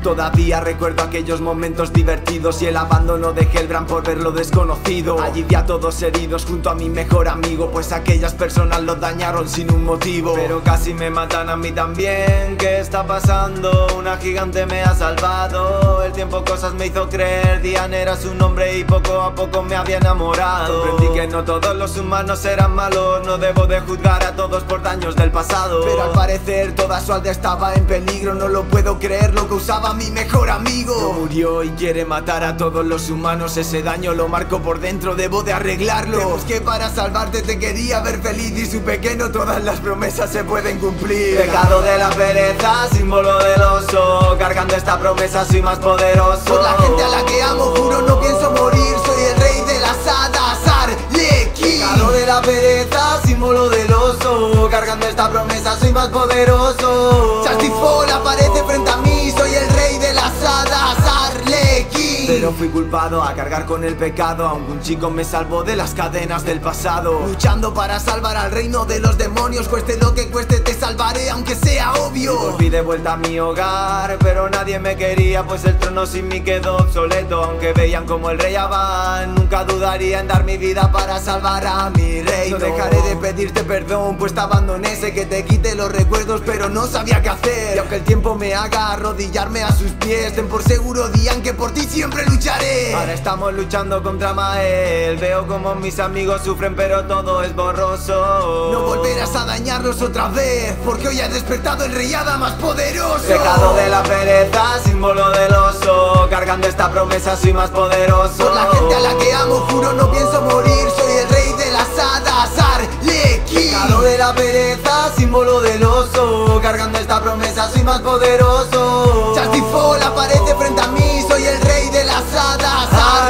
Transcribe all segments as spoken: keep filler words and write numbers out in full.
Todavía recuerdo aquellos momentos divertidos y el abandono de Hellbrand por ver lo desconocido. Allí vi a todos heridos junto a mi mejor amigo, pues aquellas personas lo dañaron sin un motivo. Pero casi me matan a mí también. ¿Qué está pasando? Una gigante me ha salvado. El tiempo cosas me hizo creer. Diane era su nombre y poco a poco me había enamorado. Comprendí que no todos los humanos eran malos. No debo de juzgar a todos por daños del pasado. Pero al parecer toda su aldea estaba en peligro. No lo puedo creer, lo que usaba mi mejor amigo no murió y quiere matar a todos los humanos. Ese daño lo marco por dentro, debo de arreglarlo. Te busqué para salvarte, te quería ver feliz y supe que no todas las promesas se pueden cumplir. Pecado de la pereza, símbolo del oso. Cargando esta promesa soy más poderoso. Por la gente a la que amo juro no pienso morir. Soy el rey de las hadas, Arlequín. Pecado de la pereza, símbolo del oso. Cargando esta promesa soy más poderoso. Justifol aparece frente a mí. Soy el rey de las hadas, Arlequín. Pero fui culpado a cargar con el pecado, aunque un chico me salvó de las cadenas del pasado. Luchando para salvar al reino de los demonios. Cueste lo que cueste te salvaré aunque sea obvio. Y volví de vuelta a mi hogar, pero nadie me quería, pues el trono sin mí quedó obsoleto. Aunque veían como el rey Aban, nunca dudaría en dar mi vida para salvar a mi reino. No dejaré de pedirte perdón, pues te abandoné. Sé que te quite los recuerdos, pero no sabía qué hacer. Y aunque el tiempo me haga arrodillarme a sus pies, ten por seguro, Dian, que por ti siempre lucharé. Ahora estamos luchando contra Mael. Veo como mis amigos sufren, pero todo es borroso. No volverás a dañarlos otra vez, porque hoy ha despertado el rey hada más poderoso. Pecado de la pereza, símbolo del oso. Cargando esta promesa soy más poderoso. Por la gente a la que amo juro no pienso morir. Soy el rey de las hadas, Arlequín. Pecado de la pereza, símbolo del oso. Cargando esta promesa soy más poderoso. Justifol aparece frente a mí. Soy el rey de las hadas,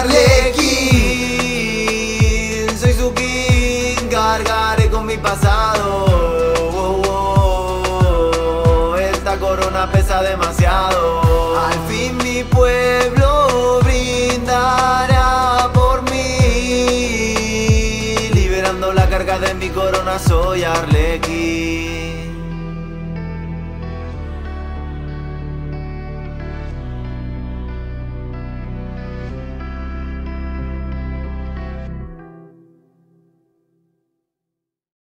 Arlequín. Soy su king, cargaré con mi pasado. Oh, oh, oh. Esta corona pesa demasiado. Al fin mi pueblo brindará por mí. Liberando la carga de mi corona soy Arlequín.